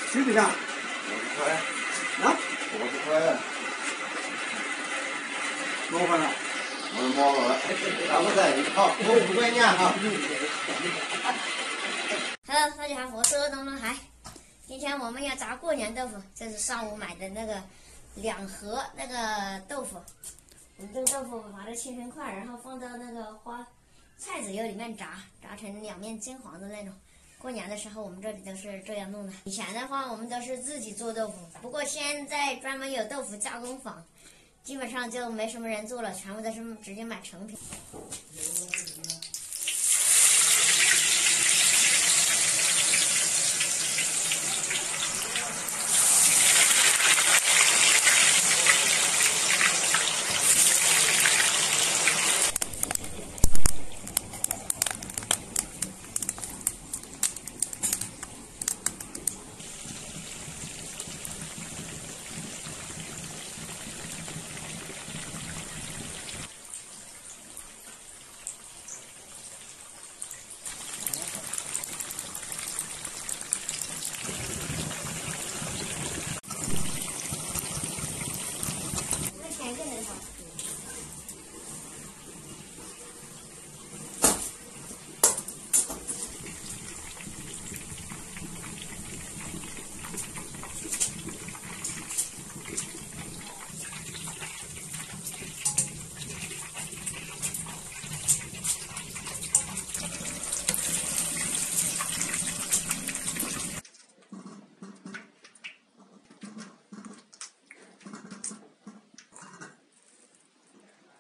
许队长，啊，麻烦了。咱们在一套，我不管你哈。 Hello， 大家好，我是东东海。今天我们要炸过年豆腐，这是上午买的那个2盒那个豆腐。我们这个豆腐把它切成块，然后放到那个菜籽油里面炸成两面金黄的那种。过年的时候我们这里都是这样弄的。以前的话我们都是自己做豆腐，不过现在专门有豆腐加工坊，基本上就没什么人做了，全部都是直接买成品。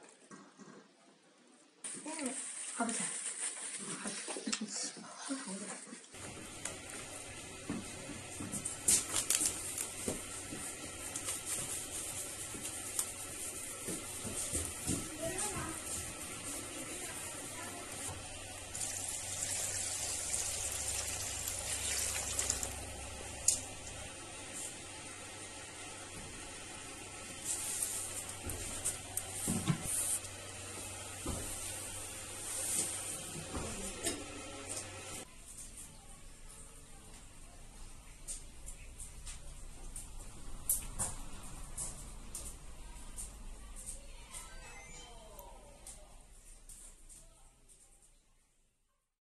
好不起来，好红的。